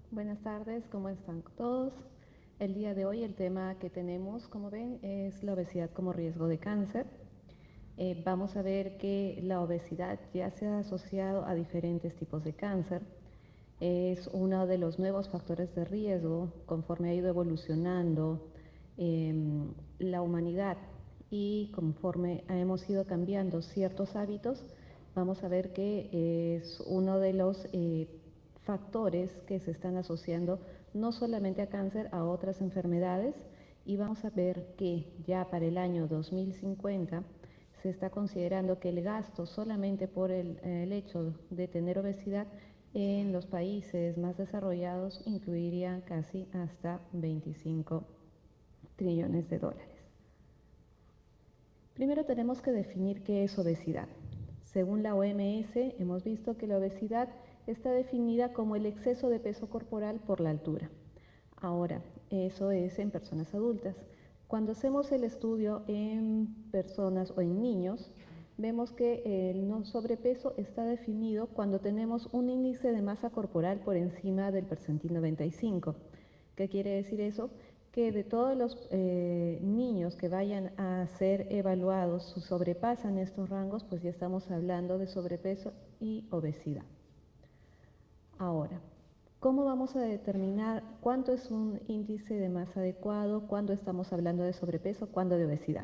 Buenas tardes, ¿cómo están todos? El día de hoy el tema que tenemos, como ven, es la obesidad como riesgo de cáncer. Vamos a ver que la obesidad ya se ha asociado a diferentes tipos de cáncer. Es uno de los nuevos factores de riesgo conforme ha ido evolucionando la humanidad y conforme hemos ido cambiando ciertos hábitos, vamos a ver que es uno de los factores que se están asociando no solamente a cáncer, a otras enfermedades, y vamos a ver que ya para el año 2050 se está considerando que el gasto solamente por el hecho de tener obesidad en los países más desarrollados incluiría casi hasta 25 trillones de dólares. Primero tenemos que definir qué es obesidad. Según la OMS, hemos visto que la obesidad está definida como el exceso de peso corporal por la altura. Ahora, eso es en personas adultas. Cuando hacemos el estudio en personas o en niños, vemos que el no sobrepeso está definido cuando tenemos un índice de masa corporal por encima del percentil 95. ¿Qué quiere decir eso? Que de todos los niños que vayan a ser evaluados, si sobrepasan estos rangos, pues ya estamos hablando de sobrepeso y obesidad. Ahora, ¿cómo vamos a determinar cuánto es un índice de masa adecuado, cuándo estamos hablando de sobrepeso, cuándo de obesidad?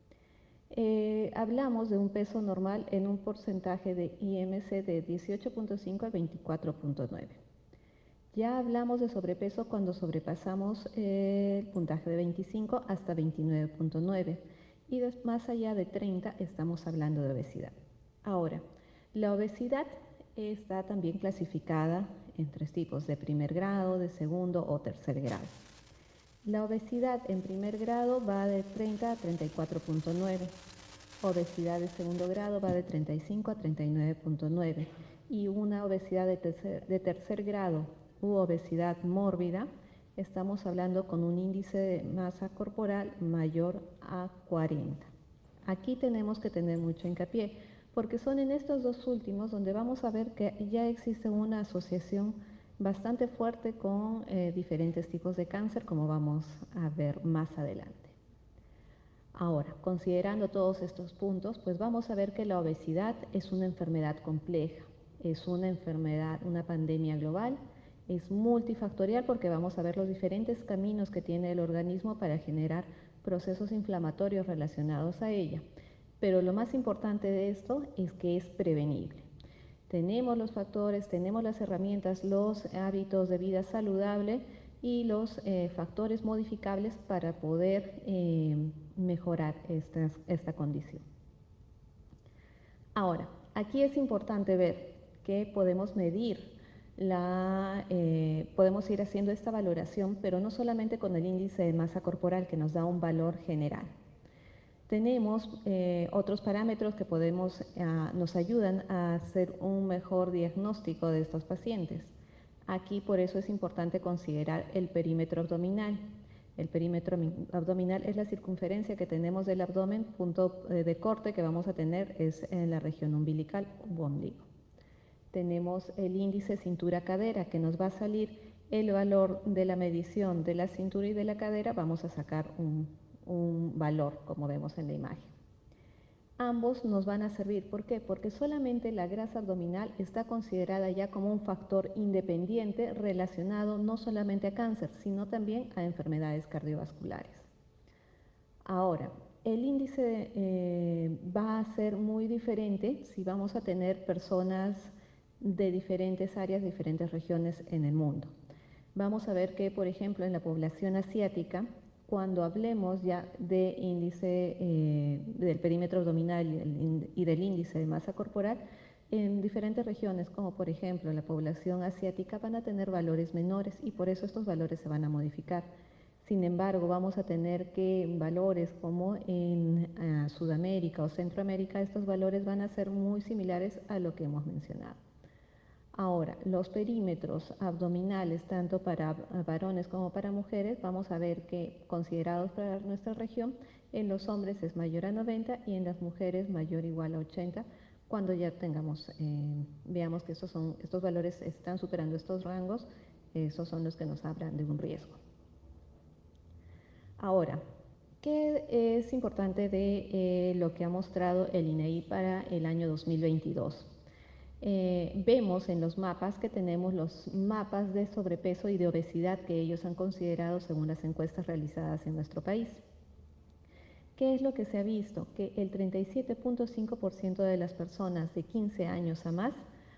Hablamos de un peso normal en un porcentaje de IMC de 18.5 al 24.9. Ya hablamos de sobrepeso cuando sobrepasamos el puntaje de 25 hasta 29.9 y más allá de 30 estamos hablando de obesidad. Ahora, la obesidad está también clasificada en tres tipos: de primer grado, de segundo o tercer grado. La obesidad en primer grado va de 30 a 34.9, obesidad de segundo grado va de 35 a 39.9 y una obesidad de tercer grado u obesidad mórbida, estamos hablando con un índice de masa corporal mayor a 40. Aquí tenemos que tener mucho hincapié, porque son en estos dos últimos donde vamos a ver que ya existe una asociación bastante fuerte con diferentes tipos de cáncer, como vamos a ver más adelante. Ahora, considerando todos estos puntos, pues vamos a ver que la obesidad es una enfermedad compleja, es una enfermedad, una pandemia global, es multifactorial porque vamos a ver los diferentes caminos que tiene el organismo para generar procesos inflamatorios relacionados a ella. Pero lo más importante de esto es que es prevenible. Tenemos los factores, tenemos las herramientas, los hábitos de vida saludable y los factores modificables para poder mejorar esta condición. Ahora, aquí es importante ver que podemos medir podemos ir haciendo esta valoración, pero no solamente con el índice de masa corporal, que nos da un valor general. Tenemos otros parámetros que nos ayudan a hacer un mejor diagnóstico de estos pacientes. Aquí por eso es importante considerar el perímetro abdominal. El perímetro abdominal es la circunferencia que tenemos del abdomen, punto de corte que vamos a tener es en la región umbilical u ombligo. Tenemos el índice cintura-cadera, que nos va a salir el valor de la medición de la cintura y de la cadera, vamos a sacar un valor, como vemos en la imagen. Ambos nos van a servir, ¿por qué? Porque solamente la grasa abdominal está considerada ya como un factor independiente relacionado no solamente a cáncer, sino también a enfermedades cardiovasculares. Ahora, el índice va a ser muy diferente si vamos a tener personas de diferentes áreas, diferentes regiones en el mundo. Vamos a ver que, por ejemplo, en la población asiática, cuando hablemos ya de índice del perímetro abdominal y del índice de masa corporal, en diferentes regiones, como por ejemplo la población asiática, van a tener valores menores y por eso estos valores se van a modificar. Sin embargo, vamos a tener que valores como en Sudamérica o Centroamérica, estos valores van a ser muy similares a lo que hemos mencionado. Ahora, los perímetros abdominales, tanto para varones como para mujeres, vamos a ver que, considerados para nuestra región, en los hombres es mayor a 90 y en las mujeres mayor o igual a 80, cuando ya veamos que estos valores están superando estos rangos, Esos son los que nos hablan de un riesgo. Ahora, ¿qué es importante de lo que ha mostrado el INEGI para el año 2022? Vemos en los mapas que tenemos los mapas de sobrepeso y de obesidad que ellos han considerado según las encuestas realizadas en nuestro país. ¿Qué es lo que se ha visto? Que el 37.5% de las personas de 15 años a más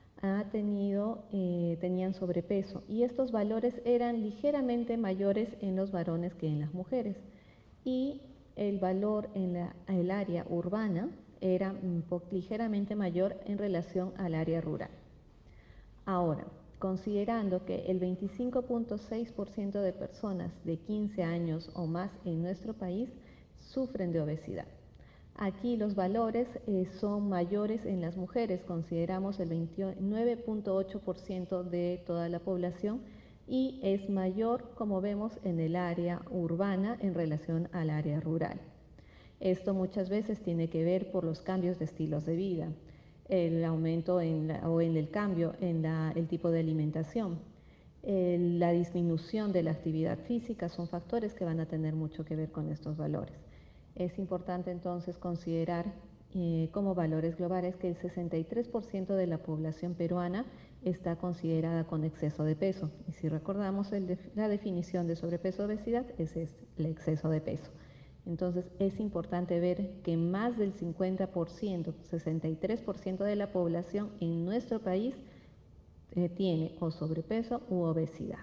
tenían sobrepeso, y estos valores eran ligeramente mayores en los varones que en las mujeres, y el valor en el área urbana era ligeramente mayor en relación al área rural. Ahora, considerando que el 25.6% de personas de 15 años o más en nuestro país sufren de obesidad. Aquí los valores son mayores en las mujeres, consideramos el 29.8% de toda la población, y es mayor, como vemos, en el área urbana en relación al área rural. Esto muchas veces tiene que ver por los cambios de estilos de vida, el aumento en el cambio en el tipo de alimentación, la disminución de la actividad física, son factores que van a tener mucho que ver con estos valores. Es importante entonces considerar como valores globales que el 63% de la población peruana está considerada con exceso de peso. Y si recordamos la definición de sobrepeso obesidad, ese es el exceso de peso. Entonces es importante ver que más del 50%, 63% de la población en nuestro país tiene o sobrepeso u obesidad.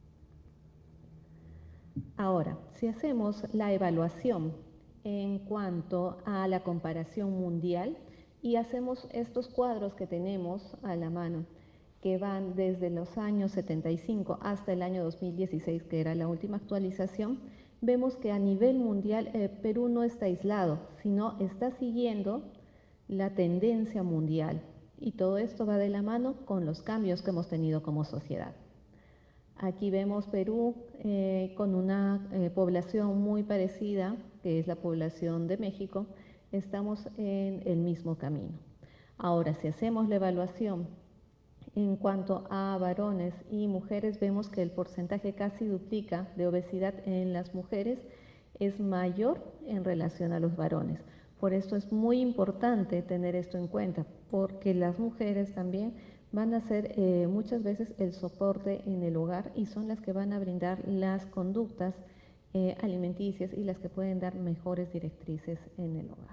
Ahora, si hacemos la evaluación en cuanto a la comparación mundial y hacemos estos cuadros que tenemos a la mano, que van desde los años 75 hasta el año 2016, que era la última actualización, vemos que a nivel mundial Perú no está aislado, sino está siguiendo la tendencia mundial, y todo esto va de la mano con los cambios que hemos tenido como sociedad. Aquí vemos Perú con una población muy parecida, que es la población de México. Estamos en el mismo camino. Ahora, si hacemos la evaluación en cuanto a varones y mujeres, vemos que el porcentaje casi duplica de obesidad en las mujeres, es mayor en relación a los varones. Por esto es muy importante tener esto en cuenta, porque las mujeres también van a ser muchas veces el soporte en el hogar, y son las que van a brindar las conductas alimenticias y las que pueden dar mejores directrices en el hogar.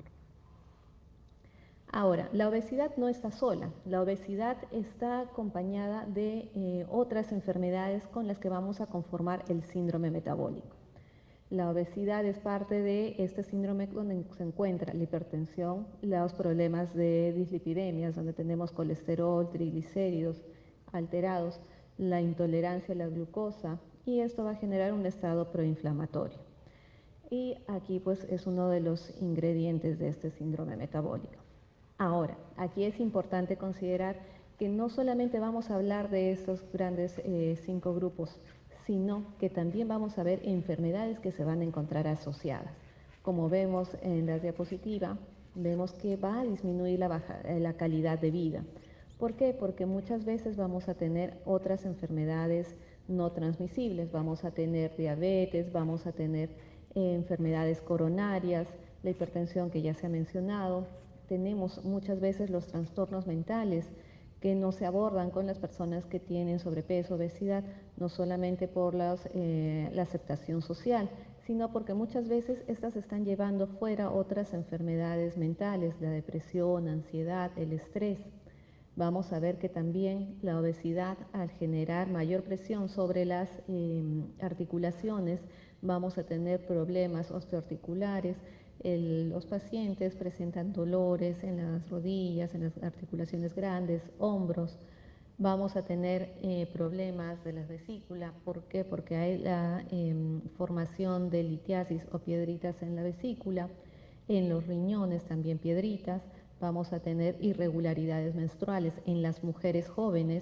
Ahora, la obesidad no está sola, la obesidad está acompañada de otras enfermedades con las que vamos a conformar el síndrome metabólico. La obesidad es parte de este síndrome donde se encuentra la hipertensión, los problemas de dislipidemias, donde tenemos colesterol, triglicéridos alterados, la intolerancia a la glucosa, y esto va a generar un estado proinflamatorio. Y aquí pues es uno de los ingredientes de este síndrome metabólico. Ahora, aquí es importante considerar que no solamente vamos a hablar de estos grandes 5 grupos, sino que también vamos a ver enfermedades que se van a encontrar asociadas. Como vemos en la diapositiva, vemos que va a disminuir la calidad de vida. ¿Por qué? Porque muchas veces vamos a tener otras enfermedades no transmisibles, vamos a tener diabetes, vamos a tener enfermedades coronarias, la hipertensión que ya se ha mencionado. Tenemos muchas veces los trastornos mentales que no se abordan con las personas que tienen sobrepeso, obesidad, no solamente por la aceptación social, sino porque muchas veces estas están llevando fuera otras enfermedades mentales, la depresión, ansiedad, el estrés. Vamos a ver que también la obesidad, al generar mayor presión sobre las articulaciones, vamos a tener problemas osteoarticulares. Los pacientes presentan dolores en las rodillas, en las articulaciones grandes, hombros. Vamos a tener problemas de la vesícula. ¿Por qué? Porque hay la formación de litiasis o piedritas en la vesícula, en los riñones también piedritas. Vamos a tener irregularidades menstruales en las mujeres jóvenes.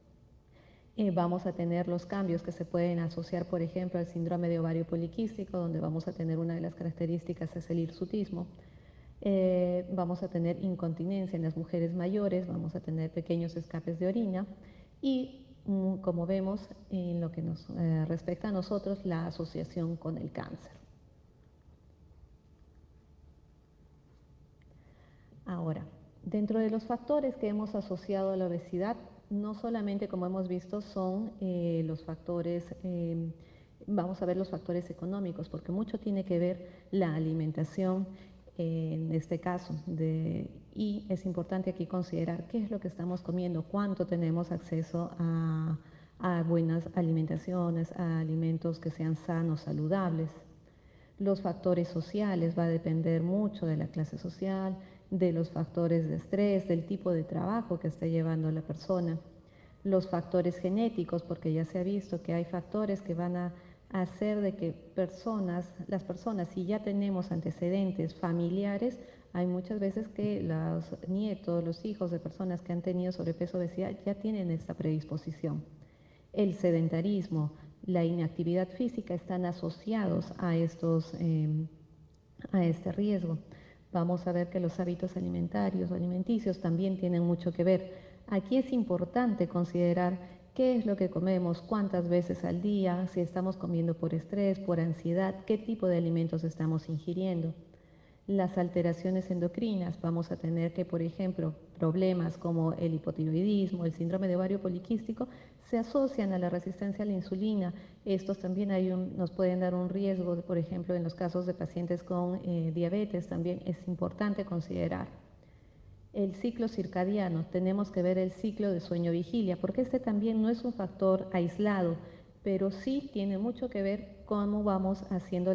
Vamos a tener los cambios que se pueden asociar, por ejemplo, al síndrome de ovario poliquístico, donde vamos a tener una de las características es el hirsutismo. Vamos a tener incontinencia en las mujeres mayores, vamos a tener pequeños escapes de orina, y como vemos, en lo que nos respecta a nosotros, la asociación con el cáncer. Ahora, dentro de los factores que hemos asociado a la obesidad, no solamente, como hemos visto, son los factores, vamos a ver los factores económicos, porque mucho tiene que ver la alimentación en este caso, y es importante aquí considerar qué es lo que estamos comiendo, cuánto tenemos acceso a buenas alimentaciones, a alimentos que sean sanos, saludables. Los factores sociales va a depender mucho de la clase social, de los factores de estrés, del tipo de trabajo que esté llevando la persona. Los factores genéticos, porque ya se ha visto que hay factores que van a hacer de que las personas, si ya tenemos antecedentes familiares, hay muchas veces que los nietos, los hijos de personas que han tenido sobrepeso o obesidad ya tienen esta predisposición. El sedentarismo, la inactividad física están asociados a este riesgo. Vamos a ver que los hábitos alimentarios o alimenticios también tienen mucho que ver. Aquí es importante considerar qué es lo que comemos, cuántas veces al día, si estamos comiendo por estrés, por ansiedad, qué tipo de alimentos estamos ingiriendo. Las alteraciones endocrinas, vamos a tener que, por ejemplo, problemas como el hipotiroidismo, el síndrome de ovario poliquístico, se asocian a la resistencia a la insulina. Estos también nos pueden dar un riesgo, por ejemplo, en los casos de pacientes con diabetes, también es importante considerar. El ciclo circadiano, tenemos que ver el ciclo de sueño-vigilia, porque este también no es un factor aislado, pero sí tiene mucho que ver cómo vamos haciendo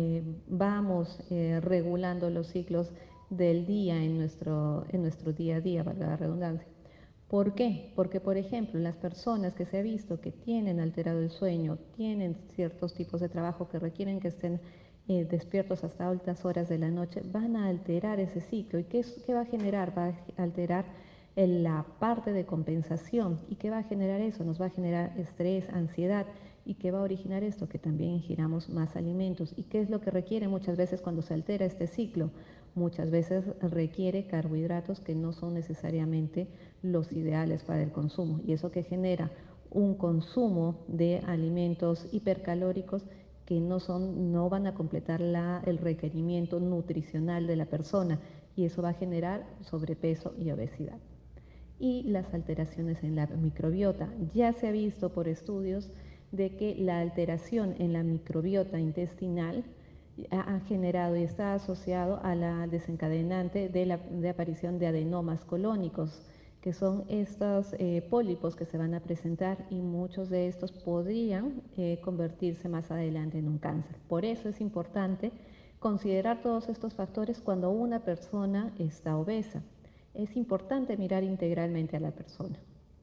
regulando los ciclos del día en nuestro día a día, valga la redundancia. ¿Por qué? Porque, por ejemplo, las personas que se ha visto que tienen alterado el sueño, tienen ciertos tipos de trabajo que requieren que estén despiertos hasta altas horas de la noche, van a alterar ese ciclo. ¿Y qué va a generar? Va a alterar la parte de compensación. ¿Y qué va a generar eso? Nos va a generar estrés, ansiedad. ¿Y qué va a originar esto? Que también ingiramos más alimentos. ¿Y qué es lo que requiere muchas veces cuando se altera este ciclo? Muchas veces requiere carbohidratos que no son necesariamente los ideales para el consumo. Y eso que genera un consumo de alimentos hipercalóricos que no van a completar el requerimiento nutricional de la persona, y eso va a generar sobrepeso y obesidad. Y las alteraciones en la microbiota. Ya se ha visto por estudios de que la alteración en la microbiota intestinal ha generado y está asociado a la desencadenante de aparición de adenomas colónicos, que son estos pólipos que se van a presentar, y muchos de estos podrían convertirse más adelante en un cáncer. Por eso es importante considerar todos estos factores cuando una persona está obesa. Es importante mirar integralmente a la persona.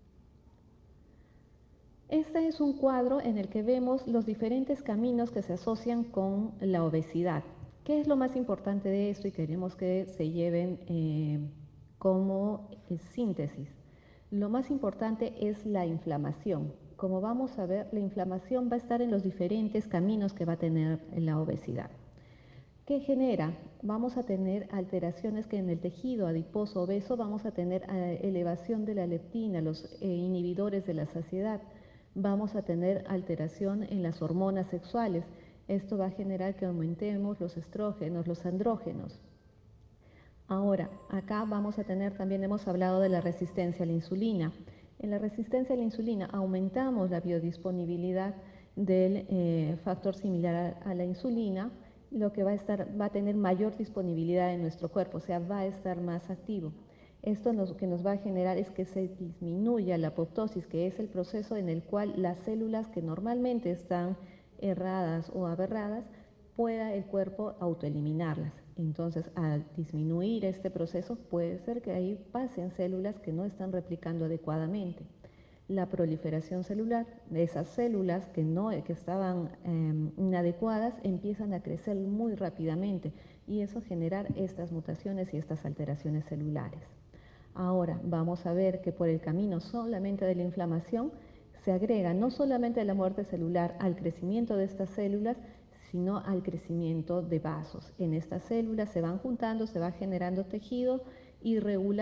Este es un cuadro en el que vemos los diferentes caminos que se asocian con la obesidad. ¿Qué es lo más importante de esto? Y queremos que se lleven como síntesis. Lo más importante es la inflamación. Como vamos a ver, la inflamación va a estar en los diferentes caminos que va a tener la obesidad. ¿Qué genera? Vamos a tener alteraciones que en el tejido adiposo obeso vamos a tener elevación de la leptina, los inhibidores de la saciedad. Vamos a tener alteración en las hormonas sexuales. Esto va a generar que aumentemos los estrógenos, los andrógenos. Ahora, acá vamos a tener, también hemos hablado de la resistencia a la insulina. En la resistencia a la insulina aumentamos la biodisponibilidad del factor similar a la insulina, lo que va a tener mayor disponibilidad en nuestro cuerpo, o sea, va a estar más activo. Esto lo que nos va a generar es que se disminuya la apoptosis, que es el proceso en el cual las células que normalmente están erradas o aberradas, pueda el cuerpo autoeliminarlas. Entonces, al disminuir este proceso, puede ser que ahí pasen células que no están replicando adecuadamente. La proliferación celular de esas células que estaban inadecuadas empiezan a crecer muy rápidamente, y eso genera estas mutaciones y estas alteraciones celulares. Ahora vamos a ver que por el camino solamente de la inflamación se agrega no solamente la muerte celular al crecimiento de estas células, sino al crecimiento de vasos. En estas células se van juntando, se va generando tejido irregular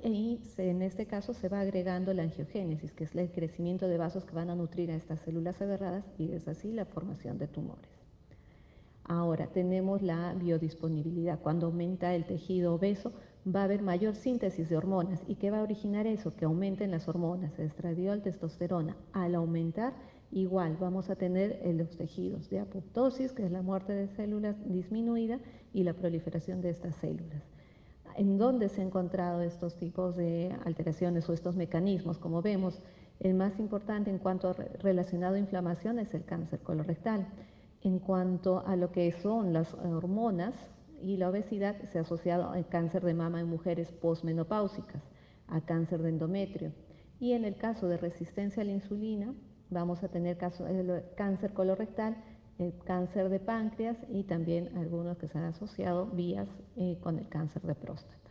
y en este caso se va agregando la angiogénesis, que es el crecimiento de vasos que van a nutrir a estas células aberradas y es así la formación de tumores. Ahora tenemos la biodisponibilidad. Cuando aumenta el tejido obeso va a haber mayor síntesis de hormonas. ¿Y qué va a originar eso? Que aumenten las hormonas, estradiol, testosterona. Al aumentar, igual vamos a tener los tejidos de apoptosis, que es la muerte de células disminuida, y la proliferación de estas células. ¿En dónde se han encontrado estos tipos de alteraciones o estos mecanismos? Como vemos, el más importante en cuanto a relacionado a inflamación es el cáncer colorectal. En cuanto a lo que son las hormonas y la obesidad, se ha asociado al cáncer de mama en mujeres posmenopáusicas, a cáncer de endometrio. Y en el caso de resistencia a la insulina, vamos a tener cáncer colorectal, el cáncer de páncreas y también algunos que se han asociado vías con el cáncer de próstata.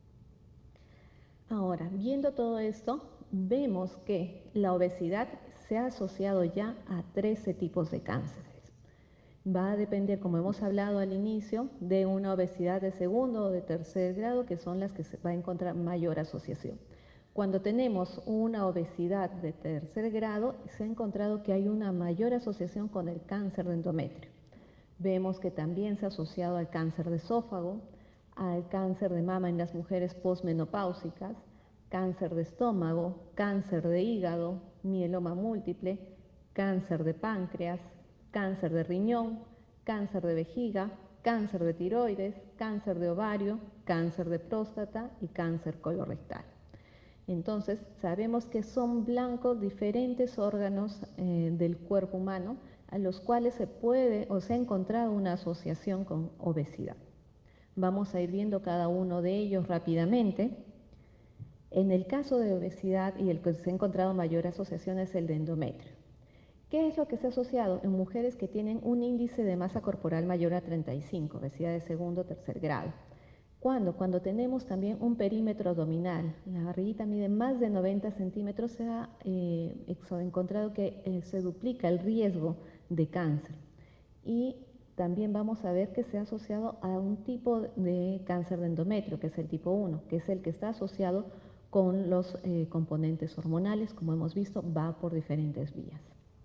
Ahora, viendo todo esto, vemos que la obesidad se ha asociado ya a 13 tipos de cánceres. Va a depender, como hemos hablado al inicio, de una obesidad de segundo o de tercer grado, que son las que se va a encontrar mayor asociación. Cuando tenemos una obesidad de tercer grado, se ha encontrado que hay una mayor asociación con el cáncer de endometrio. Vemos que también se ha asociado al cáncer de esófago, al cáncer de mama en las mujeres posmenopáusicas, cáncer de estómago, cáncer de hígado, mieloma múltiple, cáncer de páncreas, cáncer de riñón, cáncer de vejiga, cáncer de tiroides, cáncer de ovario, cáncer de próstata y cáncer colorectal. Entonces, sabemos que son blancos diferentes órganos del cuerpo humano a los cuales se puede o se ha encontrado una asociación con obesidad. Vamos a ir viendo cada uno de ellos rápidamente. En el caso de obesidad y el que se ha encontrado mayor asociación es el de endometrio. ¿Qué es lo que se ha asociado? En mujeres que tienen un índice de masa corporal mayor a 35, obesidad de segundo o tercer grado. ¿Cuándo? Cuando tenemos también un perímetro abdominal, la barriguita mide más de 90 centímetros, se ha encontrado que se duplica el riesgo de cáncer. Y también vamos a ver que se ha asociado a un tipo de cáncer de endometrio, que es el tipo 1, que es el que está asociado con los componentes hormonales, como hemos visto, va por diferentes vías.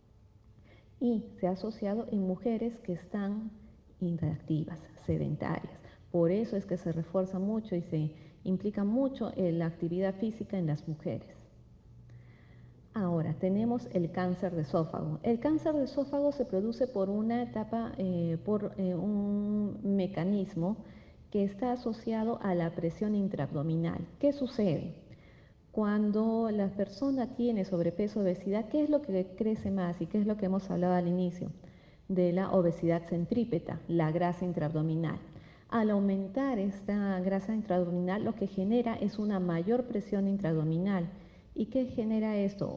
Y se ha asociado en mujeres que están inactivas, sedentarias. Por eso es que se refuerza mucho y se implica mucho en la actividad física en las mujeres. Ahora, tenemos el cáncer de esófago. El cáncer de esófago se produce por una etapa, un mecanismo que está asociado a la presión intraabdominal. ¿Qué sucede? Cuando la persona tiene sobrepeso o obesidad, ¿qué es lo que crece más y qué es lo que hemos hablado al inicio? De la obesidad centrípeta, la grasa intraabdominal. Al aumentar esta grasa intraabdominal, lo que genera es una mayor presión intraabdominal. ¿Y qué genera esto?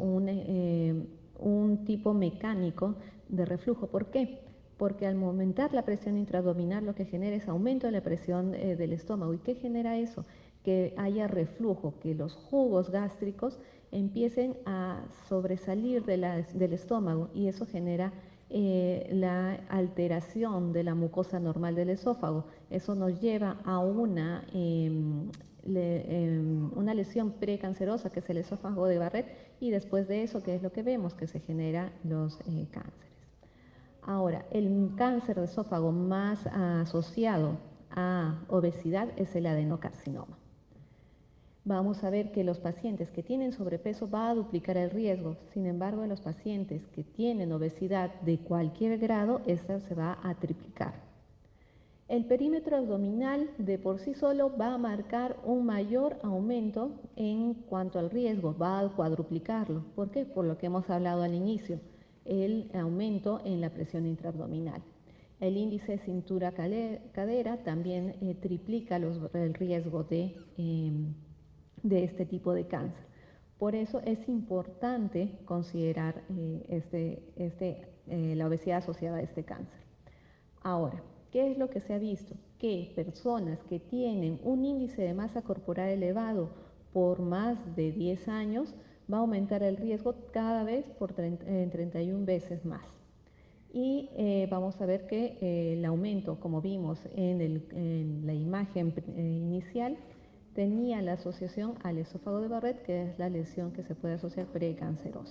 Un tipo mecánico de reflujo. ¿Por qué? Porque al aumentar la presión intraabdominal, lo que genera es aumento de la presión del estómago. ¿Y qué genera eso? Que haya reflujo, que los jugos gástricos empiecen a sobresalir del estómago y eso genera la alteración de la mucosa normal del esófago. Eso nos lleva a una lesión precancerosa, que es el esófago de Barrett, y después de eso, ¿qué es lo que vemos? Que se generan los cánceres. Ahora, el cáncer de esófago más asociado a obesidad es el adenocarcinoma. Vamos a ver que los pacientes que tienen sobrepeso va a duplicar el riesgo. Sin embargo, en los pacientes que tienen obesidad de cualquier grado, esta se va a triplicar. El perímetro abdominal de por sí solo va a marcar un mayor aumento en cuanto al riesgo, va a cuadruplicarlo. ¿Por qué? Por lo que hemos hablado al inicio, el aumento en la presión intraabdominal. El índice de cintura-cadera también triplica el riesgo de este tipo de cáncer. Por eso es importante considerar la obesidad asociada a este cáncer. Ahora, ¿qué es lo que se ha visto? Que personas que tienen un índice de masa corporal elevado por más de 10 años va a aumentar el riesgo cada vez por 31 veces más. Y vamos a ver que el aumento, como vimos en la imagen inicial, tenía la asociación al esófago de Barrett, que es la lesión que se puede asociar precancerosa.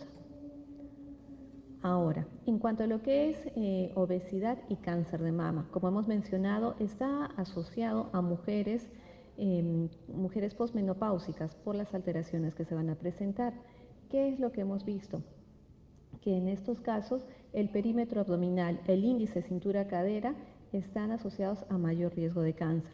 Ahora, en cuanto a lo que es obesidad y cáncer de mama, como hemos mencionado, está asociado a mujeres posmenopáusicas por las alteraciones que se van a presentar. ¿Qué es lo que hemos visto? Que en estos casos el perímetro abdominal, el índice cintura-cadera están asociados a mayor riesgo de cáncer.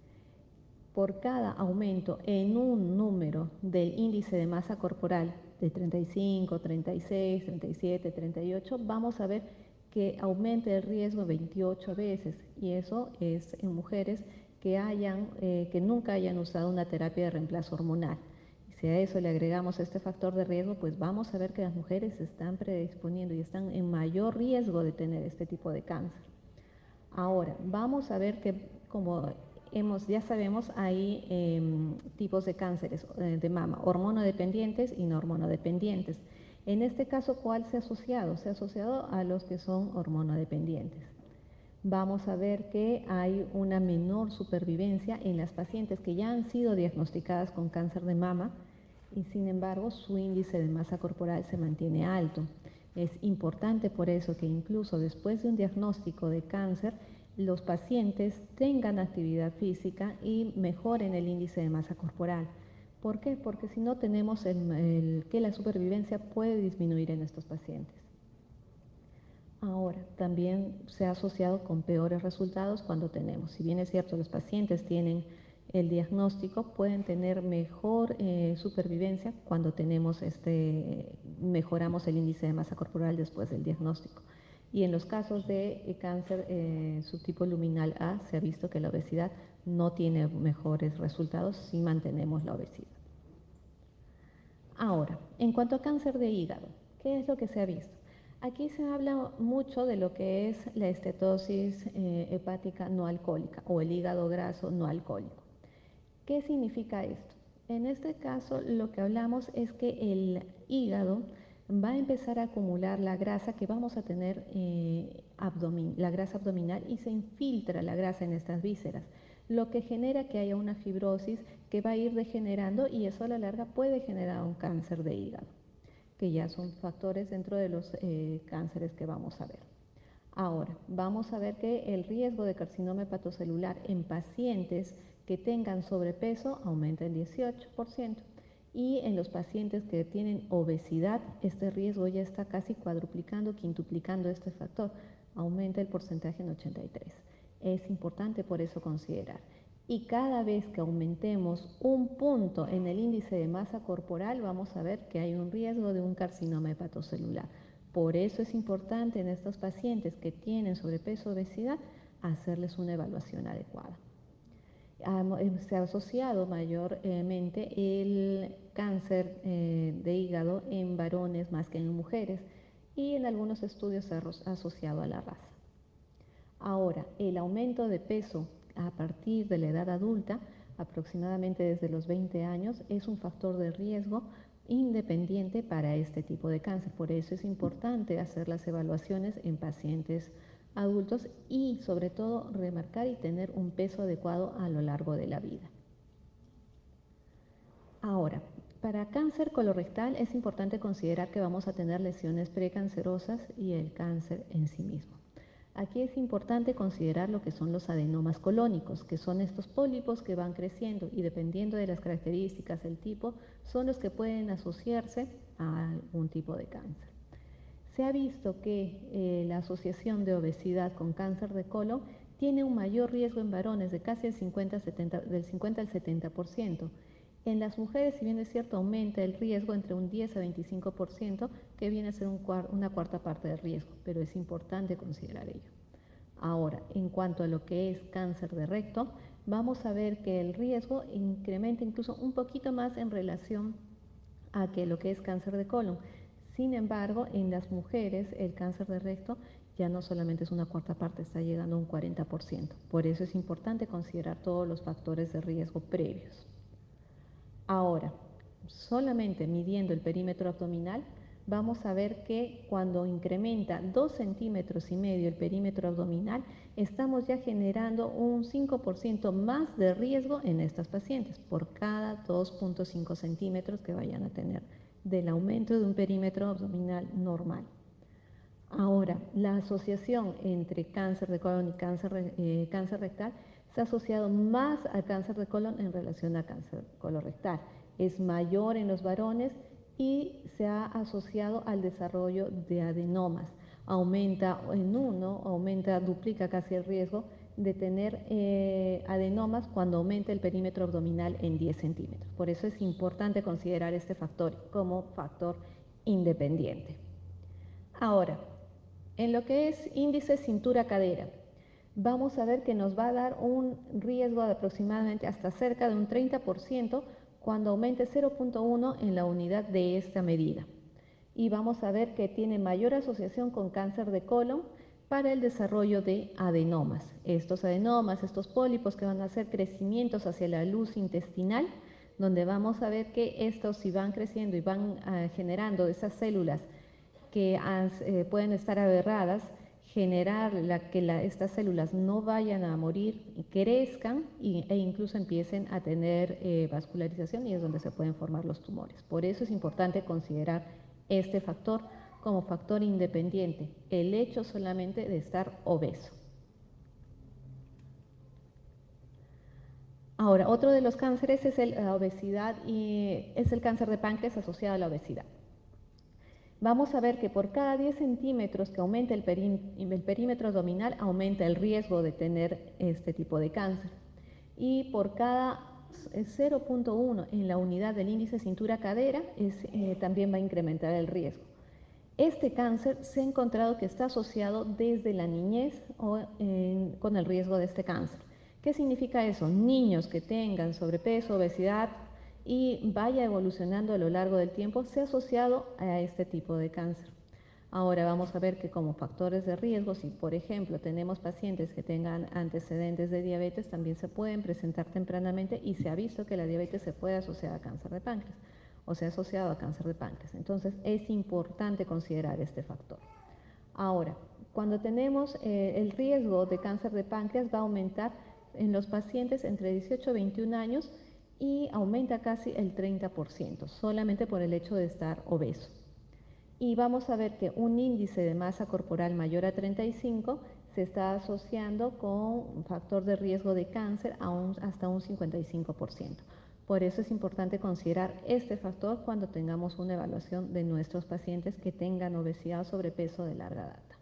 Por cada aumento en un número del índice de masa corporal de 35, 36, 37, 38, vamos a ver que aumente el riesgo 28 veces, y eso es en mujeres que nunca hayan usado una terapia de reemplazo hormonal. Y si a eso le agregamos este factor de riesgo, pues vamos a ver que las mujeres se están predisponiendo y están en mayor riesgo de tener este tipo de cáncer. Ahora, vamos a ver que como ya sabemos, hay tipos de cánceres de mama, hormonodependientes y no hormonodependientes. En este caso, ¿cuál se ha asociado? Se ha asociado a los que son hormonodependientes. Vamos a ver que hay una menor supervivencia en las pacientes que ya han sido diagnosticadas con cáncer de mama y sin embargo su índice de masa corporal se mantiene alto. Es importante por eso que incluso después de un diagnóstico de cáncer, los pacientes tengan actividad física y mejoren el índice de masa corporal. ¿Por qué? Porque si no tenemos que la supervivencia puede disminuir en estos pacientes. Ahora, también se ha asociado con peores resultados cuando tenemos, si bien es cierto, los pacientes tienen el diagnóstico, pueden tener mejor supervivencia cuando mejoramos el índice de masa corporal después del diagnóstico. Y en los casos de cáncer subtipo luminal A se ha visto que la obesidad no tiene mejores resultados si mantenemos la obesidad. Ahora, en cuanto a cáncer de hígado, ¿qué es lo que se ha visto? Aquí se habla mucho de lo que es la estetosis hepática no alcohólica o el hígado graso no alcohólico. ¿Qué significa esto? En este caso lo que hablamos es que el hígado va a empezar a acumular la grasa que vamos a tener, la grasa abdominal, y se infiltra la grasa en estas vísceras, lo que genera que haya una fibrosis que va a ir degenerando y eso a la larga puede generar un cáncer de hígado, que ya son factores dentro de los cánceres que vamos a ver. Ahora, vamos a ver que el riesgo de carcinoma hepatocelular en pacientes que tengan sobrepeso aumenta en 18%. Y en los pacientes que tienen obesidad, este riesgo ya está casi cuadruplicando, quintuplicando este factor, aumenta el porcentaje en 83%. Es importante por eso considerar. Y cada vez que aumentemos un punto en el índice de masa corporal, vamos a ver que hay un riesgo de un carcinoma hepatocelular. Por eso es importante en estos pacientes que tienen sobrepeso o obesidad, hacerles una evaluación adecuada. Se ha asociado mayormente el cáncer de hígado en varones más que en mujeres y en algunos estudios se ha asociado a la raza. Ahora, el aumento de peso a partir de la edad adulta, aproximadamente desde los 20 años, es un factor de riesgo independiente para este tipo de cáncer. Por eso es importante hacer las evaluaciones en pacientes adultos y sobre todo remarcar y tener un peso adecuado a lo largo de la vida. Ahora, para cáncer colorectal es importante considerar que vamos a tener lesiones precancerosas y el cáncer en sí mismo. Aquí es importante considerar lo que son los adenomas colónicos, que son estos pólipos que van creciendo y dependiendo de las características del tipo, son los que pueden asociarse a algún tipo de cáncer. Se ha visto que la asociación de obesidad con cáncer de colon tiene un mayor riesgo en varones de casi del 50 al 70%. En las mujeres, si bien es cierto, aumenta el riesgo entre un 10 a 25%, que viene a ser una cuarta parte del riesgo, pero es importante considerar ello. Ahora, en cuanto a lo que es cáncer de recto, vamos a ver que el riesgo incrementa incluso un poquito más en relación a que lo que es cáncer de colon. Sin embargo, en las mujeres el cáncer de recto ya no solamente es una cuarta parte, está llegando a un 40%. Por eso es importante considerar todos los factores de riesgo previos. Ahora, solamente midiendo el perímetro abdominal, vamos a ver que cuando incrementa 2,5 centímetros el perímetro abdominal, estamos ya generando un 5% más de riesgo en estas pacientes por cada 2,5 centímetros que vayan a tener del aumento de un perímetro abdominal normal. Ahora, la asociación entre cáncer de colon y cáncer rectal se ha asociado más al cáncer de colon en relación al cáncer colorectal. Es mayor en los varones y se ha asociado al desarrollo de adenomas. Duplica casi el riesgo de tener adenomas cuando aumenta el perímetro abdominal en 10 centímetros. Por eso es importante considerar este factor como factor independiente. Ahora, en lo que es índice cintura-cadera, vamos a ver que nos va a dar un riesgo de aproximadamente hasta cerca de un 30% cuando aumente 0,1 en la unidad de esta medida. Y vamos a ver que tiene mayor asociación con cáncer de colon para el desarrollo de adenomas. Estos adenomas, estos pólipos que van a hacer crecimientos hacia la luz intestinal, donde vamos a ver que estos si van creciendo y van generando esas células que pueden estar aberradas, generar que estas células no vayan a morir, crezcan e incluso empiecen a tener vascularización, y es donde se pueden formar los tumores. Por eso es importante considerar este factor como factor independiente, el hecho solamente de estar obeso. Ahora, otro de los cánceres es la obesidad y es el cáncer de páncreas asociado a la obesidad. Vamos a ver que por cada 10 centímetros que aumenta el perímetro abdominal, aumenta el riesgo de tener este tipo de cáncer. Y por cada 0,1 en la unidad del índice cintura-cadera, también va a incrementar el riesgo. Este cáncer se ha encontrado que está asociado desde la niñez con el riesgo de este cáncer. ¿Qué significa eso? Niños que tengan sobrepeso, obesidad, y vaya evolucionando a lo largo del tiempo, se ha asociado a este tipo de cáncer. Ahora vamos a ver que como factores de riesgo, si por ejemplo tenemos pacientes que tengan antecedentes de diabetes, también se pueden presentar tempranamente y se ha visto que la diabetes se puede asociar a cáncer de páncreas o se ha asociado a cáncer de páncreas. Entonces es importante considerar este factor. Ahora, cuando tenemos el riesgo de cáncer de páncreas va a aumentar en los pacientes entre 18 y 21 años, y aumenta casi el 30%, solamente por el hecho de estar obeso. Y vamos a ver que un índice de masa corporal mayor a 35 se está asociando con un factor de riesgo de cáncer hasta un 55%. Por eso es importante considerar este factor cuando tengamos una evaluación de nuestros pacientes que tengan obesidad o sobrepeso de larga data.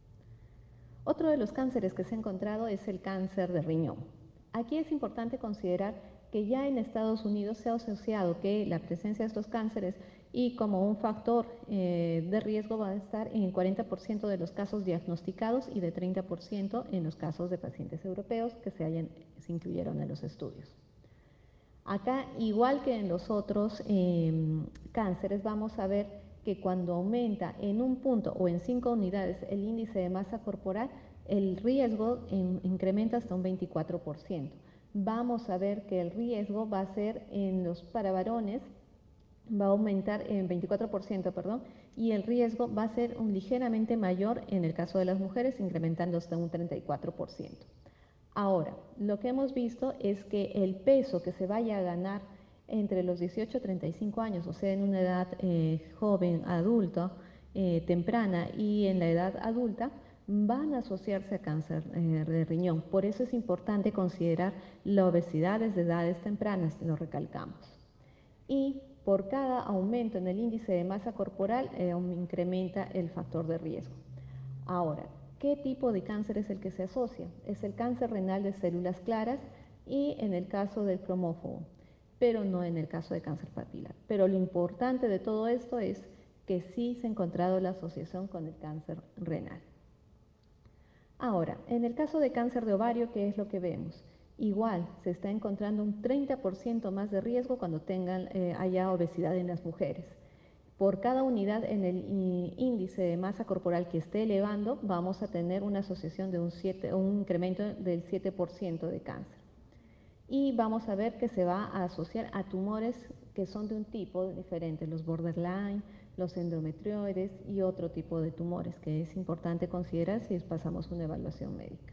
Otro de los cánceres que se ha encontrado es el cáncer de riñón. Aquí es importante considerar que ya en Estados Unidos se ha asociado que la presencia de estos cánceres y como un factor de riesgo va a estar en el 40% de los casos diagnosticados y de 30% en los casos de pacientes europeos que se incluyeron en los estudios. Acá, igual que en los otros cánceres, vamos a ver que cuando aumenta en un punto o en 5 unidades el índice de masa corporal, el riesgo incrementa hasta un 24%. Vamos a ver que el riesgo va a ser para varones, va a aumentar en 24%, perdón, y el riesgo va a ser ligeramente mayor en el caso de las mujeres, incrementando hasta un 34%. Ahora, lo que hemos visto es que el peso que se vaya a ganar entre los 18 y 35 años, o sea, en una edad joven, adulto, temprana y en la edad adulta, van a asociarse a cáncer de riñón. Por eso es importante considerar la obesidad desde edades tempranas, lo recalcamos. Y por cada aumento en el índice de masa corporal, incrementa el factor de riesgo. Ahora, ¿qué tipo de cáncer es el que se asocia? Es el cáncer renal de células claras y en el caso del cromófobo, pero no en el caso de cáncer papilar. Pero lo importante de todo esto es que sí se ha encontrado la asociación con el cáncer renal. Ahora, en el caso de cáncer de ovario, ¿qué es lo que vemos? Igual, se está encontrando un 30% más de riesgo cuando haya obesidad en las mujeres. Por cada unidad en el índice de masa corporal que esté elevando, vamos a tener una asociación de un incremento del 7% de cáncer. Y vamos a ver que se va a asociar a tumores que son de un tipo diferente, los borderline, los endometrioides y otro tipo de tumores que es importante considerar si pasamos una evaluación médica.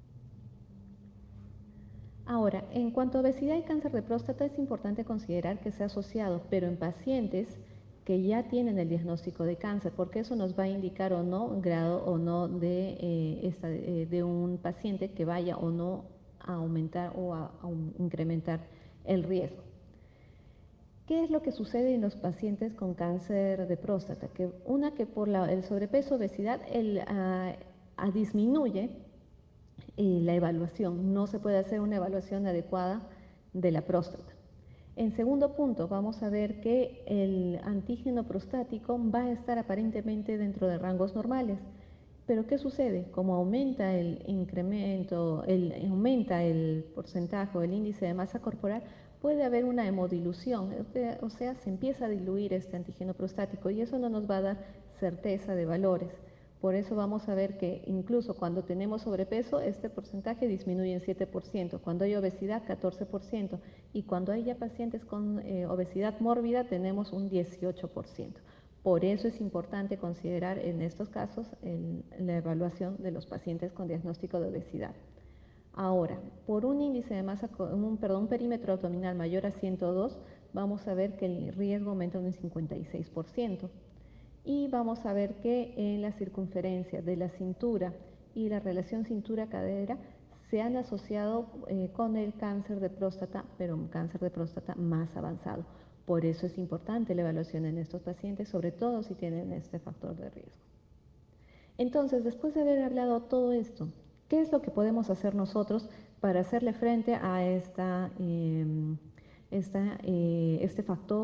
Ahora, en cuanto a obesidad y cáncer de próstata, es importante considerar que se ha asociado, pero en pacientes que ya tienen el diagnóstico de cáncer, porque eso nos va a indicar o no un grado o no de un paciente que vaya o no a aumentar o a incrementar el riesgo. ¿Qué es lo que sucede en los pacientes con cáncer de próstata? Que por el sobrepeso, obesidad, disminuye la evaluación. No se puede hacer una evaluación adecuada de la próstata. En segundo punto, vamos a ver que el antígeno prostático va a estar aparentemente dentro de rangos normales. Pero ¿qué sucede? Como aumenta el incremento, aumenta el porcentaje o el índice de masa corporal, puede haber una hemodilución, o sea, se empieza a diluir este antígeno prostático y eso no nos va a dar certeza de valores. Por eso vamos a ver que incluso cuando tenemos sobrepeso, este porcentaje disminuye en 7%, cuando hay obesidad 14% y cuando hay ya pacientes con obesidad mórbida tenemos un 18%. Por eso es importante considerar en estos casos la evaluación de los pacientes con diagnóstico de obesidad. Ahora, por un índice de masa, un perímetro abdominal mayor a 102, vamos a ver que el riesgo aumenta en un 56%. Y vamos a ver que en la circunferencia de la cintura y la relación cintura-cadera se han asociado con el cáncer de próstata, pero un cáncer de próstata más avanzado. Por eso es importante la evaluación en estos pacientes, sobre todo si tienen este factor de riesgo. Entonces, después de haber hablado todo esto, ¿qué es lo que podemos hacer nosotros para hacerle frente a este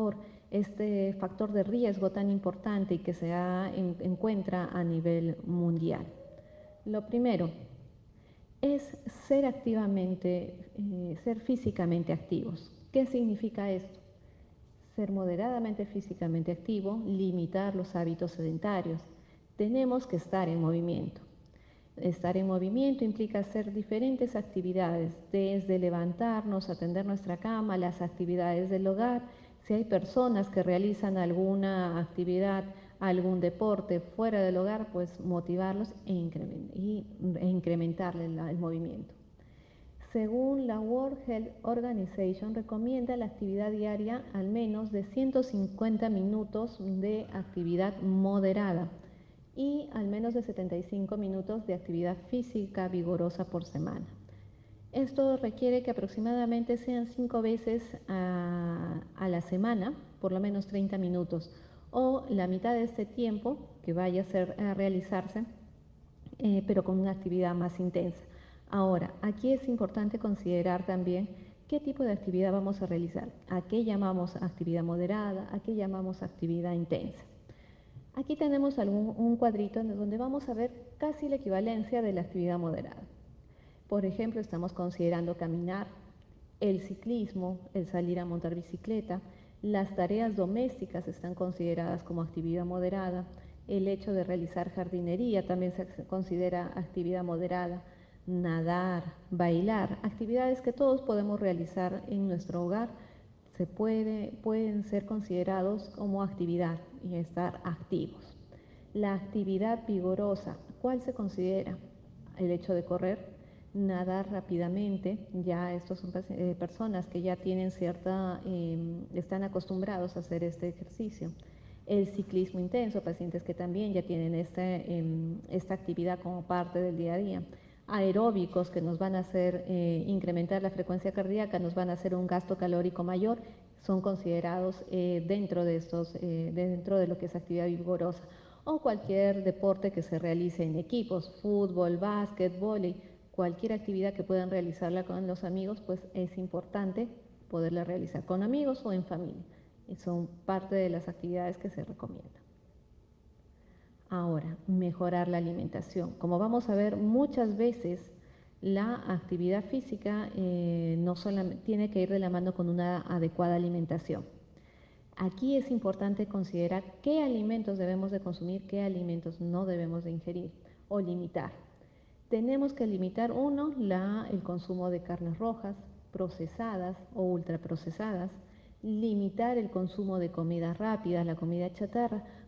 factor de riesgo tan importante y que se encuentra a nivel mundial? Lo primero es ser físicamente activos. ¿Qué significa esto? Ser moderadamente físicamente activo, limitar los hábitos sedentarios. Tenemos que estar en movimiento. Estar en movimiento implica hacer diferentes actividades, desde levantarnos, atender nuestra cama, las actividades del hogar. Si hay personas que realizan alguna actividad, algún deporte fuera del hogar, pues motivarlos e incrementarle el movimiento. Según la World Health Organization, recomienda la actividad diaria al menos de 150 minutos de actividad moderada y al menos de 75 minutos de actividad física vigorosa por semana. Esto requiere que aproximadamente sean 5 veces a la semana, por lo menos 30 minutos, o la mitad de este tiempo que vaya a realizarse, pero con una actividad más intensa. Ahora, aquí es importante considerar también qué tipo de actividad vamos a realizar. ¿A qué llamamos actividad moderada? ¿A qué llamamos actividad intensa? Aquí tenemos un cuadrito en donde vamos a ver casi la equivalencia de la actividad moderada. Por ejemplo, estamos considerando caminar, el ciclismo, el salir a montar bicicleta, las tareas domésticas están consideradas como actividad moderada, el hecho de realizar jardinería también se considera actividad moderada, nadar, bailar, actividades que todos podemos realizar en nuestro hogar, pueden ser considerados como actividad y estar activos. La actividad vigorosa, ¿cuál se considera? El hecho de correr, nadar rápidamente, ya estos son personas que ya tienen están acostumbrados a hacer este ejercicio. El ciclismo intenso, pacientes que también ya tienen esta actividad como parte del día a día. Aeróbicos que nos van a hacer incrementar la frecuencia cardíaca, nos van a hacer un gasto calórico mayor, son considerados dentro de lo que es actividad vigorosa. O cualquier deporte que se realice en equipos, fútbol, básquet, vóley, cualquier actividad que puedan realizarla con los amigos, pues es importante poderla realizar con amigos o en familia. Son parte de las actividades que se recomiendan. Ahora, mejorar la alimentación. Como vamos a ver, muchas veces la actividad física no solamente tiene que ir de la mano con una adecuada alimentación. Aquí es importante considerar qué alimentos debemos de consumir, qué alimentos no debemos de ingerir o limitar. Tenemos que limitar, el consumo de carnes rojas, procesadas o ultraprocesadas, limitar el consumo de comidas rápidas, la comida chatarra,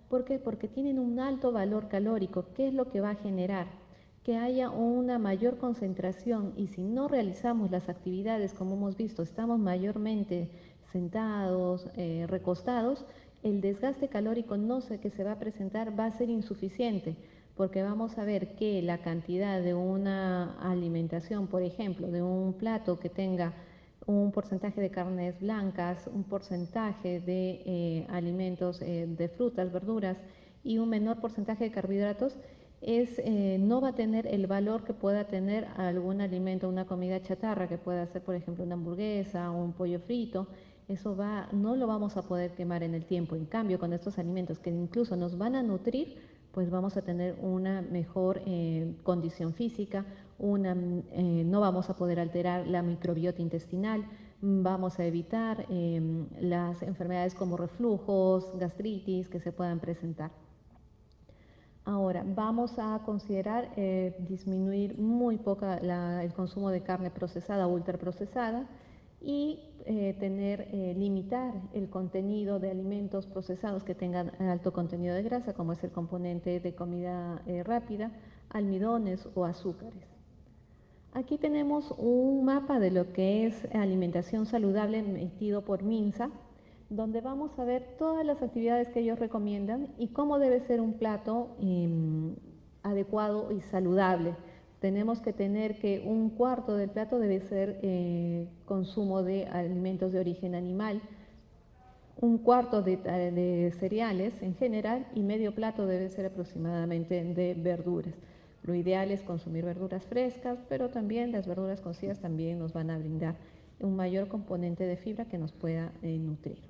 ¿Por qué? Porque tienen un alto valor calórico. ¿Qué es lo que va a generar? Que haya una mayor concentración, y si no realizamos las actividades, como hemos visto, estamos mayormente sentados, recostados, el desgaste calórico no sé que se va a presentar va a ser insuficiente, porque vamos a ver que la cantidad de una alimentación, por ejemplo, de un plato que tenga un porcentaje de carnes blancas, un porcentaje de alimentos de frutas, verduras y un menor porcentaje de carbohidratos, no va a tener el valor que pueda tener algún alimento, una comida chatarra, que pueda ser, por ejemplo, una hamburguesa o un pollo frito. Eso no lo vamos a poder quemar en el tiempo. En cambio, con estos alimentos que incluso nos van a nutrir, pues vamos a tener una mejor condición física, no vamos a poder alterar la microbiota intestinal, vamos a evitar las enfermedades como reflujos, gastritis que se puedan presentar. Ahora, vamos a considerar disminuir muy poca el consumo de carne procesada o ultraprocesada y limitar el contenido de alimentos procesados que tengan alto contenido de grasa, como es el componente de comida rápida, almidones o azúcares. Aquí tenemos un mapa de lo que es alimentación saludable emitido por MINSA, donde vamos a ver todas las actividades que ellos recomiendan y cómo debe ser un plato adecuado y saludable. Tenemos que tener que un cuarto del plato debe ser consumo de alimentos de origen animal, un cuarto de cereales en general y medio plato debe ser aproximadamente de verduras. Lo ideal es consumir verduras frescas, pero también las verduras cocidas también nos van a brindar un mayor componente de fibra que nos pueda nutrir.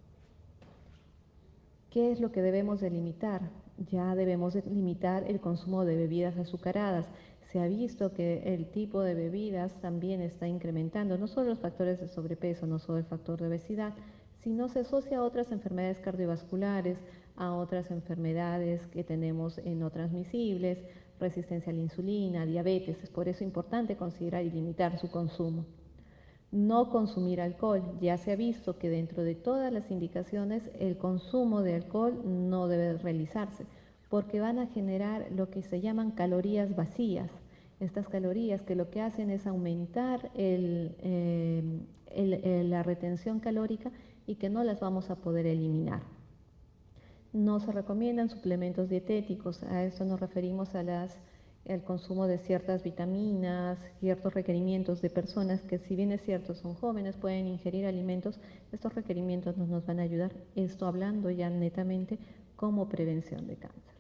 ¿Qué es lo que debemos de limitar? Ya debemos de limitar el consumo de bebidas azucaradas. Se ha visto que el tipo de bebidas también está incrementando, no solo los factores de sobrepeso, no solo el factor de obesidad, sino se asocia a otras enfermedades cardiovasculares, a otras enfermedades que tenemos no transmisibles, resistencia a la insulina, diabetes. Es por eso importante considerar y limitar su consumo. No consumir alcohol. Ya se ha visto que dentro de todas las indicaciones el consumo de alcohol no debe realizarse porque van a generar lo que se llaman calorías vacías. Estas calorías que lo que hacen es aumentar la retención calórica y que no las vamos a poder eliminar. No se recomiendan suplementos dietéticos. A esto nos referimos al consumo de ciertas vitaminas, ciertos requerimientos de personas que, si bien es cierto, son jóvenes, pueden ingerir alimentos. Estos requerimientos nos van a ayudar, esto hablando ya netamente como prevención de cáncer.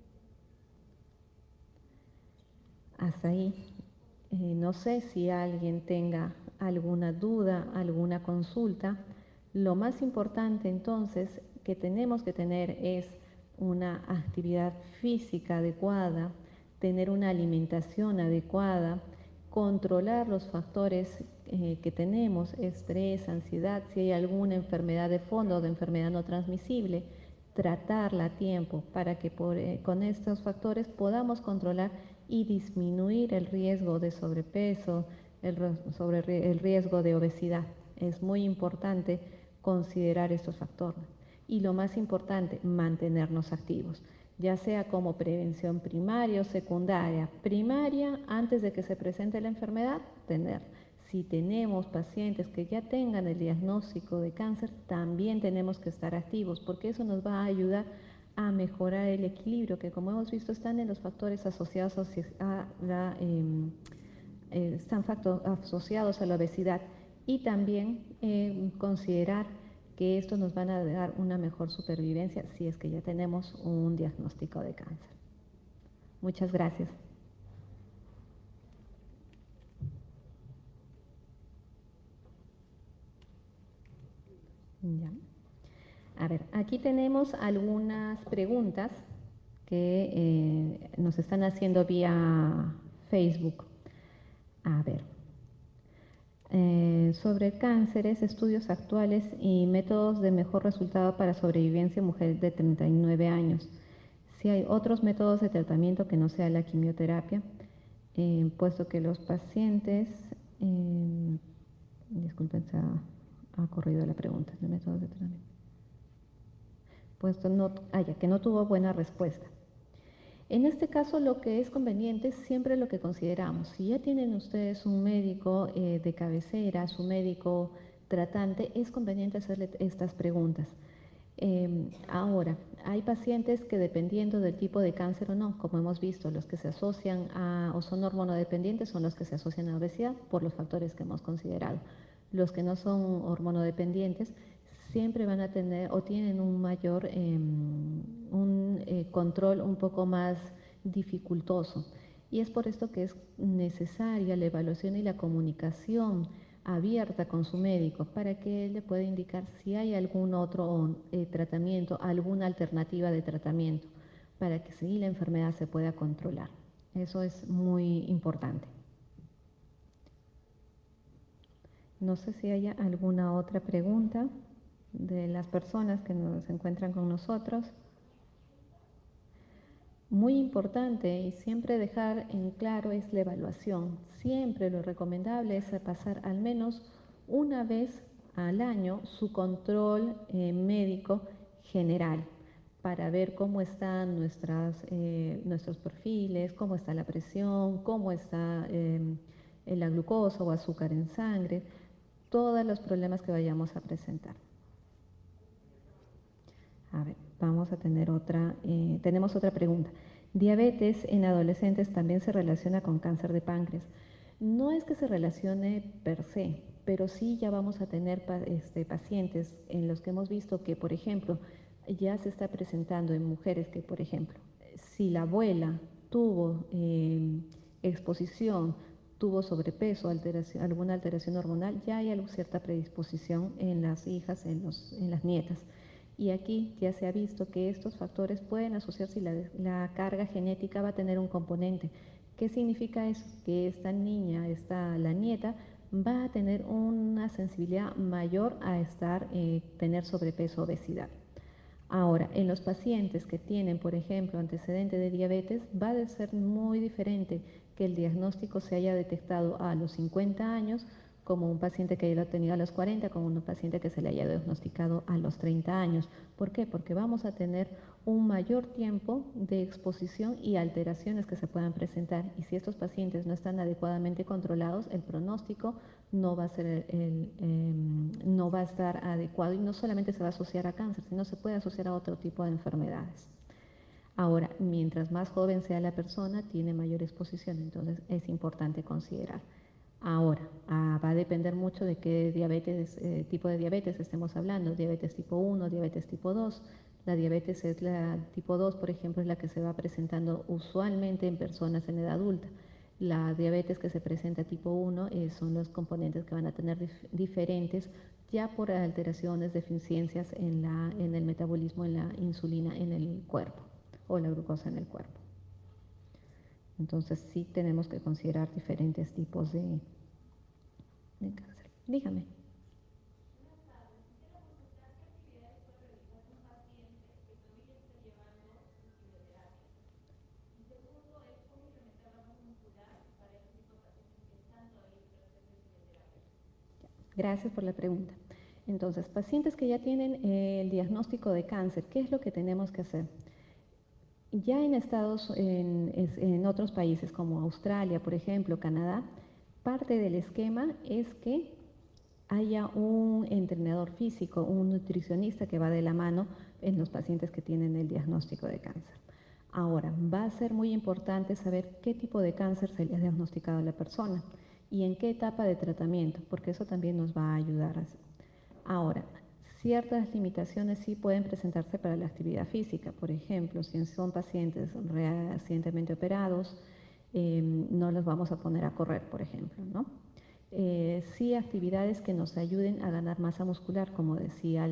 Hasta ahí. No sé si alguien tenga alguna duda, alguna consulta. Lo más importante entonces que tenemos que tener es una actividad física adecuada, tener una alimentación adecuada, controlar los factores que tenemos, estrés, ansiedad, si hay alguna enfermedad de fondo o de enfermedad no transmisible, tratarla a tiempo para que con estos factores podamos controlar y disminuir el riesgo de sobrepeso, el riesgo de obesidad. Es muy importante considerar estos factores. Y lo más importante, mantenernos activos, ya sea como prevención primaria o secundaria. Primaria, antes de que se presente la enfermedad, tener. Si tenemos pacientes que ya tengan el diagnóstico de cáncer, también tenemos que estar activos, porque eso nos va a ayudar a mejorar el equilibrio, que como hemos visto están en los factores asociados asociados a la obesidad, y también considerar que esto nos van a dar una mejor supervivencia si es que ya tenemos un diagnóstico de cáncer. Muchas gracias. Ya. A ver, aquí tenemos algunas preguntas que nos están haciendo vía Facebook. A ver, sobre cánceres, estudios actuales y métodos de mejor resultado para sobrevivencia en mujeres de 39 años. Si hay otros métodos de tratamiento que no sea la quimioterapia, puesto que los pacientes, disculpen, se ha corrido la pregunta, de métodos de tratamiento. que no tuvo buena respuesta. En este caso, lo que es conveniente es siempre lo que consideramos. Si ya tienen ustedes un médico de cabecera, su médico tratante, es conveniente hacerle estas preguntas. Ahora, hay pacientes que dependiendo del tipo de cáncer o no, como hemos visto, los que se asocian o son hormonodependientes son los que se asocian a obesidad por los factores que hemos considerado. Los que no son hormonodependientes siempre van a tener o tienen un mayor control un poco más dificultoso. Y es por esto que es necesaria la evaluación y la comunicación abierta con su médico para que él le pueda indicar si hay algún otro tratamiento, alguna alternativa de tratamiento, para que sí la enfermedad se pueda controlar. Eso es muy importante. No sé si haya alguna otra pregunta de las personas que se encuentran con nosotros. Muy importante y siempre dejar en claro es la evaluación. Siempre lo recomendable es pasar al menos una vez al año su control médico general para ver cómo están nuestros perfiles, cómo está la presión, cómo está la glucosa o azúcar en sangre, todos los problemas que vayamos a presentar. A ver, vamos a tener tenemos otra pregunta. ¿Diabetes en adolescentes también se relaciona con cáncer de páncreas? No es que se relacione per se, pero sí ya vamos a tener pacientes en los que hemos visto que, por ejemplo, ya se está presentando en mujeres que, por ejemplo, si la abuela tuvo exposición, tuvo sobrepeso, alguna alteración hormonal, ya hay cierta predisposición en las hijas, en las nietas. Y aquí ya se ha visto que estos factores pueden asociarse y la carga genética va a tener un componente. ¿Qué significa eso? Que esta niña, la nieta, va a tener una sensibilidad mayor a tener sobrepeso o obesidad. Ahora, en los pacientes que tienen, por ejemplo, antecedente de diabetes, va a ser muy diferente que el diagnóstico se haya detectado a los 50 años como un paciente que haya tenido a los 40, como un paciente que se le haya diagnosticado a los 30 años. ¿Por qué? Porque vamos a tener un mayor tiempo de exposición y alteraciones que se puedan presentar. Y si estos pacientes no están adecuadamente controlados, el pronóstico no va a estar adecuado y no solamente se va a asociar a cáncer, sino se puede asociar a otro tipo de enfermedades. Ahora, mientras más joven sea la persona, tiene mayor exposición, entonces es importante considerar. Ahora, va a depender mucho de qué tipo de diabetes estemos hablando, diabetes tipo 1, diabetes tipo 2. La diabetes tipo 2, por ejemplo, es la que se va presentando usualmente en personas en edad adulta. La diabetes que se presenta tipo 1 son los componentes que van a tener diferentes ya por alteraciones, deficiencias en el metabolismo, en la insulina en el cuerpo o la glucosa en el cuerpo. Entonces sí tenemos que considerar diferentes tipos de cáncer. Dígame. Gracias por la pregunta. Entonces, pacientes que ya tienen el diagnóstico de cáncer, ¿qué es lo que tenemos que hacer? Ya en otros países como Australia, por ejemplo, Canadá, parte del esquema es que haya un entrenador físico, un nutricionista que va de la mano en los pacientes que tienen el diagnóstico de cáncer. Ahora, va a ser muy importante saber qué tipo de cáncer se le ha diagnosticado a la persona y en qué etapa de tratamiento, porque eso también nos va a ayudar. Ahora, ciertas limitaciones sí pueden presentarse para la actividad física. Por ejemplo, si son pacientes recientemente operados, no los vamos a poner a correr, por ejemplo, ¿no? Sí actividades que nos ayuden a ganar masa muscular, como decía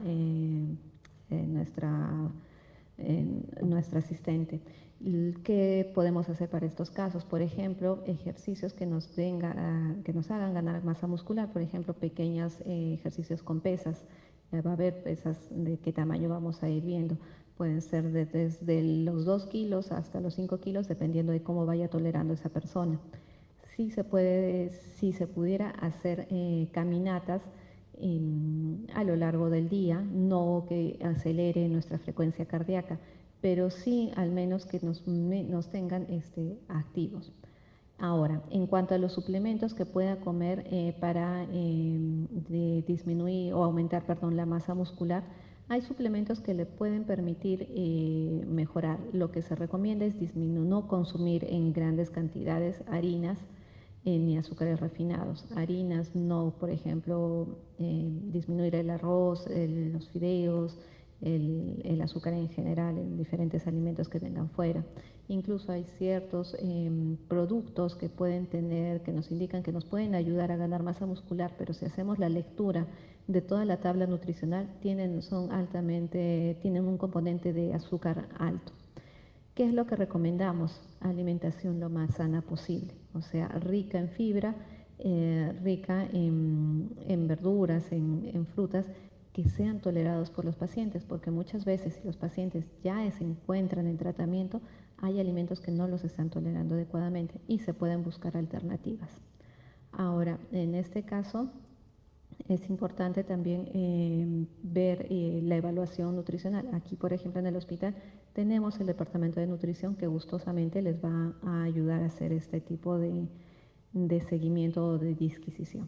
nuestra asistente. ¿Qué podemos hacer para estos casos? Por ejemplo, ejercicios que nos hagan ganar masa muscular, por ejemplo, pequeños ejercicios con pesas. Va a haber pesas de qué tamaño vamos a ir viendo. Pueden ser desde los 2 kilos hasta los 5 kilos, dependiendo de cómo vaya tolerando esa persona. Si se pudiera hacer caminatas a lo largo del día, no que acelere nuestra frecuencia cardíaca, pero sí al menos que nos tengan activos. Ahora, en cuanto a los suplementos que pueda comer para disminuir o aumentar, perdón, la masa muscular, hay suplementos que le pueden permitir mejorar. Lo que se recomienda es no consumir en grandes cantidades harinas ni azúcares refinados. Harinas no, por ejemplo, disminuir el arroz, los fideos, el azúcar en general en diferentes alimentos que vengan fuera. Incluso hay ciertos productos que pueden tener, que nos indican que nos pueden ayudar a ganar masa muscular, pero si hacemos la lectura de toda la tabla nutricional, tienen un componente de azúcar alto. ¿Qué es lo que recomendamos? Alimentación lo más sana posible, o sea, rica en fibra, rica en verduras, en frutas, que sean tolerados por los pacientes, porque muchas veces si los pacientes ya se encuentran en tratamiento, hay alimentos que no los están tolerando adecuadamente y se pueden buscar alternativas. Ahora, en este caso, es importante también ver la evaluación nutricional. Aquí, por ejemplo, en el hospital tenemos el departamento de nutrición que gustosamente les va a ayudar a hacer este tipo de seguimiento o de disquisición.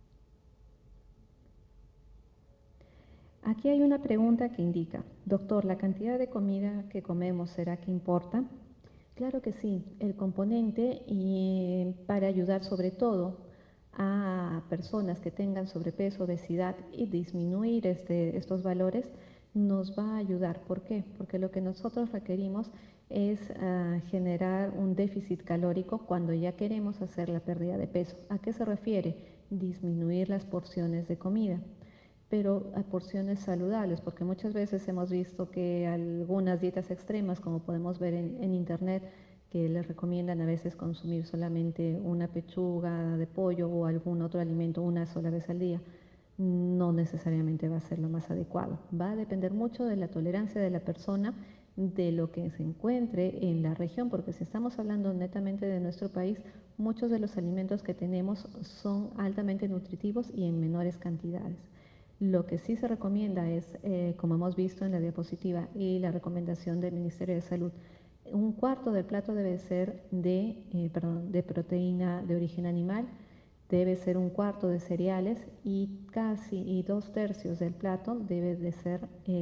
Aquí hay una pregunta que indica, doctor, ¿la cantidad de comida que comemos será que importa? Claro que sí, el componente para ayudar sobre todo a personas que tengan sobrepeso, obesidad y disminuir estos valores nos va a ayudar. ¿Por qué? Porque lo que nosotros requerimos es generar un déficit calórico cuando ya queremos hacer la pérdida de peso. ¿A qué se refiere? Disminuir las porciones de comida, pero a porciones saludables, porque muchas veces hemos visto que algunas dietas extremas, como podemos ver en internet, que les recomiendan a veces consumir solamente una pechuga de pollo o algún otro alimento una sola vez al día, no necesariamente va a ser lo más adecuado. Va a depender mucho de la tolerancia de la persona, de lo que se encuentre en la región, porque si estamos hablando netamente de nuestro país, muchos de los alimentos que tenemos son altamente nutritivos y en menores cantidades. Lo que sí se recomienda es, como hemos visto en la diapositiva y la recomendación del Ministerio de Salud, un cuarto del plato debe ser de proteína de origen animal, debe ser un cuarto de cereales y casi 2/3 del plato debe de ser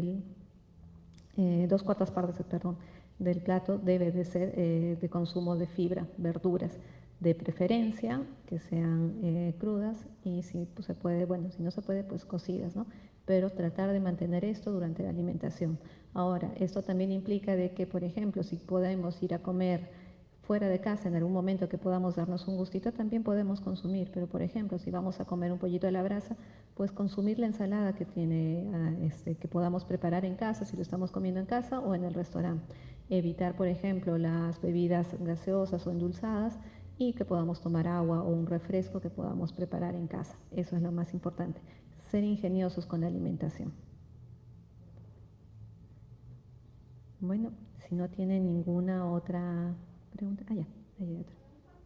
2/4 partes, del plato debe de ser de consumo de fibra, verduras, de preferencia que sean crudas y si pues, se puede, bueno, si no se puede, pues cocidas, ¿no? Pero tratar de mantener esto durante la alimentación. Ahora, esto también implica de que, por ejemplo, si podemos ir a comer fuera de casa en algún momento que podamos darnos un gustito, también podemos consumir, pero por ejemplo, si vamos a comer un pollito a la brasa, pues consumir la ensalada que que podamos preparar en casa, si lo estamos comiendo en casa o en el restaurante. Evitar, por ejemplo, las bebidas gaseosas o endulzadas y que podamos tomar agua o un refresco que podamos preparar en casa. Eso es lo más importante, ser ingeniosos con la alimentación. Bueno, si no tienen ninguna otra pregunta, ya, ahí hay otra.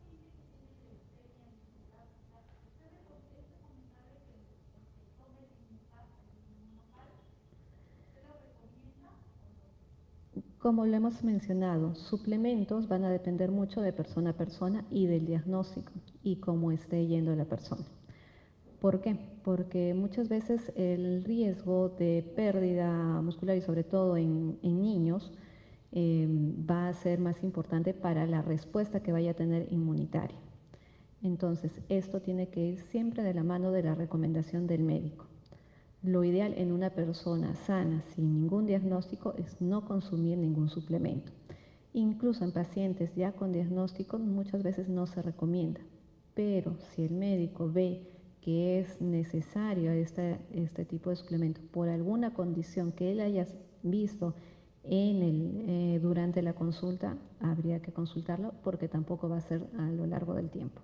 Como lo hemos mencionado, suplementos van a depender mucho de persona a persona y del diagnóstico y cómo esté yendo la persona. ¿Por qué? Porque muchas veces el riesgo de pérdida muscular y sobre todo en niños va a ser más importante para la respuesta que vaya a tener inmunitaria. Entonces, esto tiene que ir siempre de la mano de la recomendación del médico. Lo ideal en una persona sana, sin ningún diagnóstico, es no consumir ningún suplemento. Incluso en pacientes ya con diagnóstico muchas veces no se recomienda, pero si el médico ve que es necesario este tipo de suplemento por alguna condición que él haya visto durante la consulta, habría que consultarlo porque tampoco va a ser a lo largo del tiempo.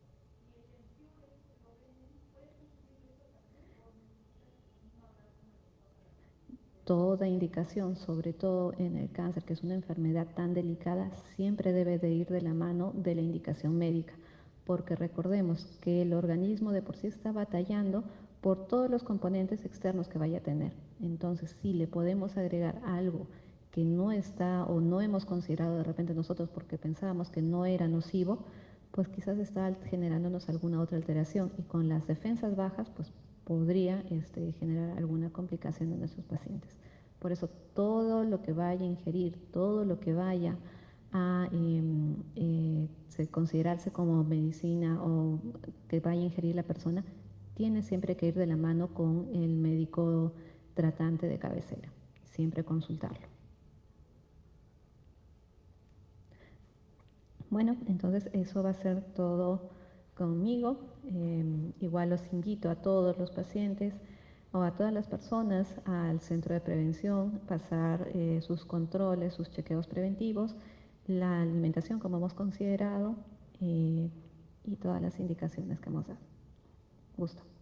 Toda indicación, sobre todo en el cáncer, que es una enfermedad tan delicada, siempre debe de ir de la mano de la indicación médica, porque recordemos que el organismo de por sí está batallando por todos los componentes externos que vaya a tener. Entonces, si le podemos agregar algo que no está o no hemos considerado de repente nosotros porque pensábamos que no era nocivo, pues quizás está generándonos alguna otra alteración, y con las defensas bajas pues podría generar alguna complicación en nuestros pacientes. Por eso todo lo que vaya a ingerir, todo lo que vaya a considerarse como medicina o que vaya a ingerir la persona, tiene siempre que ir de la mano con el médico tratante de cabecera, siempre consultarlo. Bueno, entonces eso va a ser todo conmigo. Igual los invito a todos los pacientes o a todas las personas al centro de prevención, pasar sus controles, sus chequeos preventivos, la alimentación como hemos considerado y todas las indicaciones que hemos dado. Gusto.